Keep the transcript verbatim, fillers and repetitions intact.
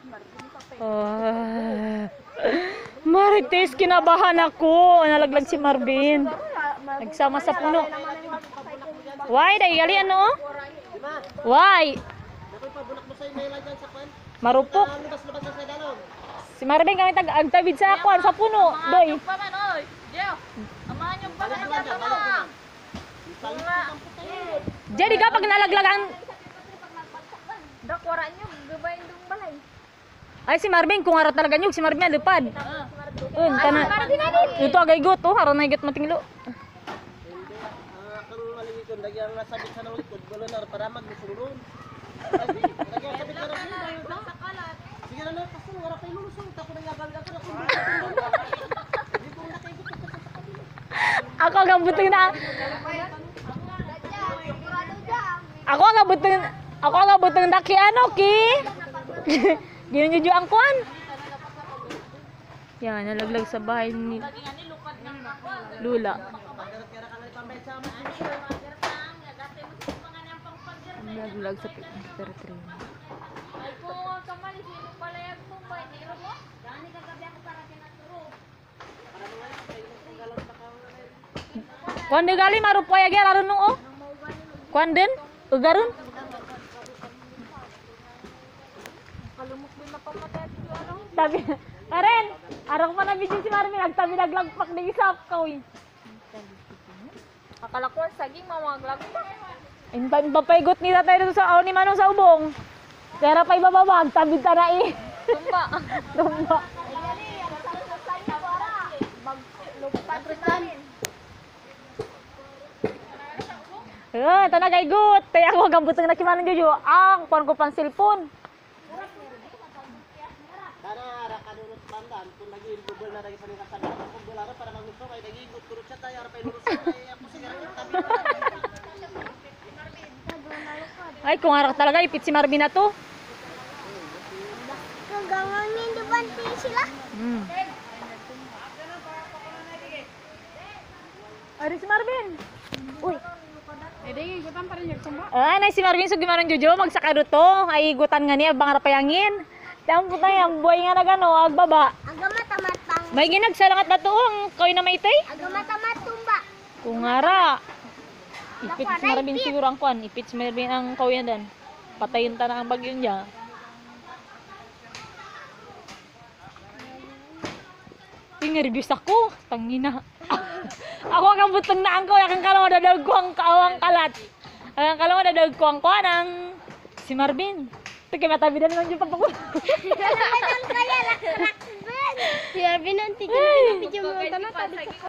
Oh. Marites, kinabahan ako. Nalaglag si Marvin. Nagsama sa puno. Why? Dahil gali ano? Why? Marupok. Si Marvin kami tag-agtabid sa akuan sa puno. Doy. Jadi kapag nalaglagan dakwara nyo, gabayin dong balay. ay si Marvin kung arat talaga nyug si Marvin lupad. Un kana. Ito agay got oh, haron na got matinglo. Kung maligikon lagyan nga sabit sa likod, gulo na para magmusurun. Lagyan sabit na rin. Sige na na, kasi wala kayo lulusong. Tako na nga balga ko na kung Ako ang butong na. Ako ang butong Ako ang butong na ki ano ki. Ginunyo ang kuan. Yan, nalaglag sa bahay ni Lula. Nalaglag sa territory. Ay ko, kamali, sino pala yung Mumbai? Niro mo? Gani kagabi ako para kinaturo. Kuan de gali marupoy agi aron nung oh. Kuan din? Ugaron? Kalumok din na pamatay at yung ano. Tabi. Karen, arang pa na video si Marvin nagtabi naglagpak ng isap kawi. Akala ko, saging mamaglag pa. Intan papaygot ni tatay dito sa aw ni Manong sa ubong. Kaya pa ibababag, tabid ta na eh. Tumba. Tumba. Eh, tanah kay gut. Kaya ako gambutang na kimalang jojo. Ang kuan ko pang cellphone. Kana ara kadulot pandan kung lagi bubul na lagi sa ning kasada kung bularo para magusto kay lagi turut siya tayo ara pay lulusong kay ako sigara tabi. Ay, kung arak talaga ipit si Marvin na to. Gagawin din ba sila? Hmm. Ari si Marvin. Uy. Ede, igutan pa rin yung sumba. Ah, nay si Marvin so gimanong jojo magsakado to. Ay igutan nga niya bang rapayangin. Tang putay ang buhay nga nagano agbaba. Agama-tamat pang. May ginagsalangat na to ang kayo na maitay. Agama-tamat tumba. Kung ara. Ipit si Marvin siguro ang kuan. Ipit si Marvin ang kayo dan. Patayin ta na ang bagyo niya. Tingin-reviews ako. Tangina. Ako ang butang na ang ko. Akang kalong dadawag ko ang kaawang kalat. Akang kalong dadawag ko ang kuan ang si Marvin. Ito kaya matabidan naman yung pagpapulo. Kaya lang, kaya lang. Si Arvin, ang tigil na video mo.